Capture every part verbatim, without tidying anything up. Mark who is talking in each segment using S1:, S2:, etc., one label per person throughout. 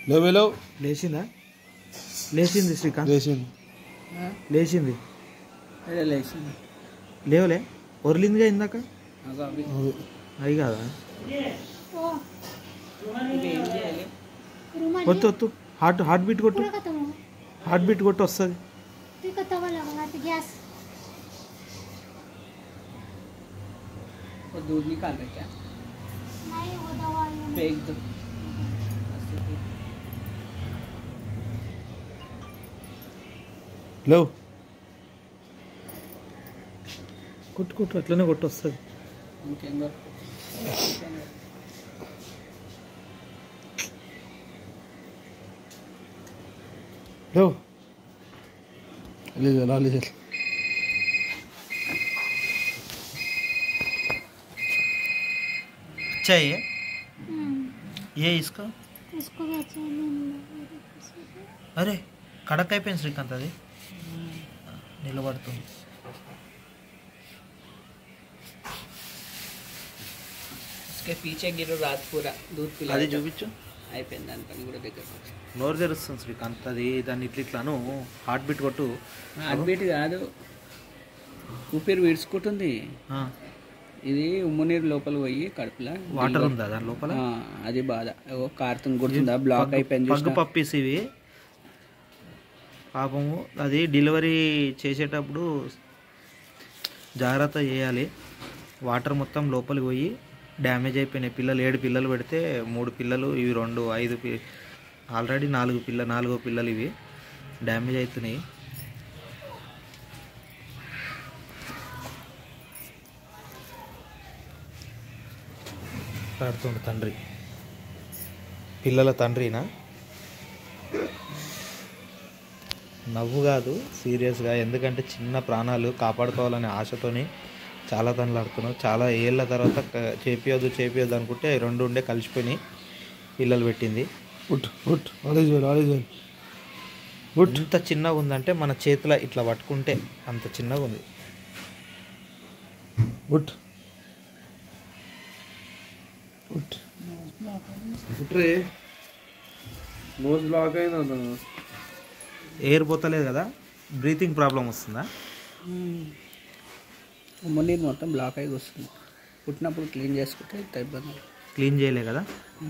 S1: లేవే లేవు.
S2: లేచిందా? లేచింది శ్రీకాంత్.
S1: లేచింది
S2: లేచింది
S3: లేచింది.
S2: లేవలే ఒర్లిందిగా ఇందాక. అవి కాదా? వత్తు వత్తు హార్ట్ హార్ట్ బీట్ కొట్టు. హార్ట్ బీట్ కొట్టు వస్తుంది.
S3: दूध निकाल रहे क्या? नहीं, वो दवाई फेंक दो.
S2: లేవు కొట్టు కొట్టు అట్లనే కొట్టు వస్తుంది.
S3: ఇంకేందో
S1: లేవు. లేదు లేదు.
S2: चाहिए ये इसका
S4: इसको भी अच्छा नहीं
S2: अरे కడక్ అయిపోయింది శ్రీకాంత్. అది నిలబడుతుంది.
S3: उसके पीछे गिरो रात पूरा दूध पिला.
S2: అది చూపించు.
S3: అయిపోయింది దానిపైన కూడా దగ్గర
S2: నోరు తెరుస్తుంది శ్రీకాంత్. అది దాన్ని ఇట్లా ఇట్లాను హార్ట్ బీట్ కొట్టు.
S3: హార్ట్ బీట్ కాదు, ఊపిరి విడుచుకుంటుంది. ఇది ఉమ్మనీరు లోపల పోయి కడుపులో
S2: వాటర్ ఉందా దాని లోపల?
S3: అది బాధ. కారుతుంది గుర్తుందా? బ్లాక్ అయిపోయింది.
S2: పగ్గు పప్పీస్ ఇవి పాపము. అది డెలివరీ చేసేటప్పుడు జాగ్రత్త చేయాలి. వాటర్ మొత్తం లోపలికి పోయి డ్యామేజ్ అయిపోయినాయి. పిల్లలు ఏడు పిల్లలు పెడితే మూడు పిల్లలు ఇవి రెండు ఐదు పి ఆల్రెడీ నాలుగు పిల్ల నాలుగో పిల్లలు ఇవి డ్యామేజ్ అవుతున్నాయి. మాట్లాడుతుండు తండ్రి. పిల్లల తండ్రినా? నవ్వు కాదు, సీరియస్గా. ఎందుకంటే చిన్న ప్రాణాలు కాపాడుకోవాలనే ఆశతోని చాలా తనలాడుతున్నావు. చాలా ఏళ్ళ తర్వాత చేపియొద్దు చేపియొద్దు అనుకుంటే రెండు ఉండే కలిసిపోయి పిల్లలు పెట్టింది.
S1: ఉట్ ఉట్ ఆలేజ్ ఆలేజ్
S2: ఎంత చిన్నగా ఉందంటే మన చేతిలో ఇట్లా పట్టుకుంటే అంత చిన్నగా ఉంది.
S1: ఉట్ ఉట్రే నోస్ బ్లాక్ అయిందా?
S2: ఎయిర్ పోతలేదు కదా? బ్రీతింగ్ ప్రాబ్లం వస్తుందా?
S3: ఉమ్మనీరు మొత్తం బ్లాక్ అయ్యి వస్తుంది. పుట్టినప్పుడు క్లీన్ చేసుకుంటే ఇంత ఇబ్బంది.
S2: క్లీన్ చేయలే కదా?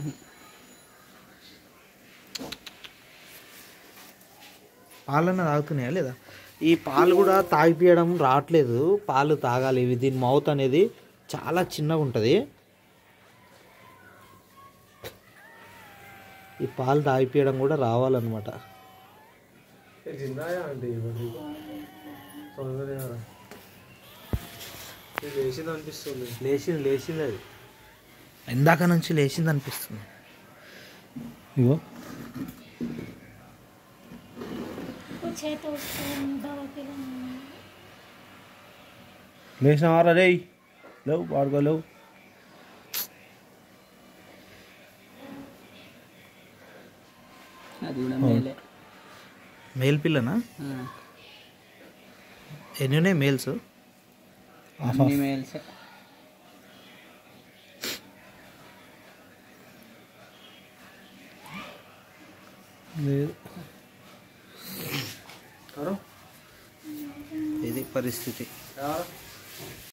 S2: పాలన్న తాగుతున్నాయా లేదా? ఈ పాలు కూడా తాగిపియడం రావట్లేదు. పాలు తాగాలి. ఇవి దీని మౌత్ అనేది చాలా చిన్నగా ఉంటుంది. ఈ పాలు తాగిపియడం కూడా రావాలన్నమాట.
S1: లేచింది అనిపిస్తుంది.
S2: లేచింది లేచింది అది ఇందాక నుంచి లేచింది అనిపిస్తుంది.
S1: ఇగో లేచిన వారా? రే లేవు వాడుకోలేవు.
S3: అది కూడా మేలే.
S2: మేల్ పిల్లనా? ఎన్ని ఉన్నాయి మేల్స్?
S3: అన్ని మేల్సే.
S1: లేదు.
S2: ఇది పరిస్థితి.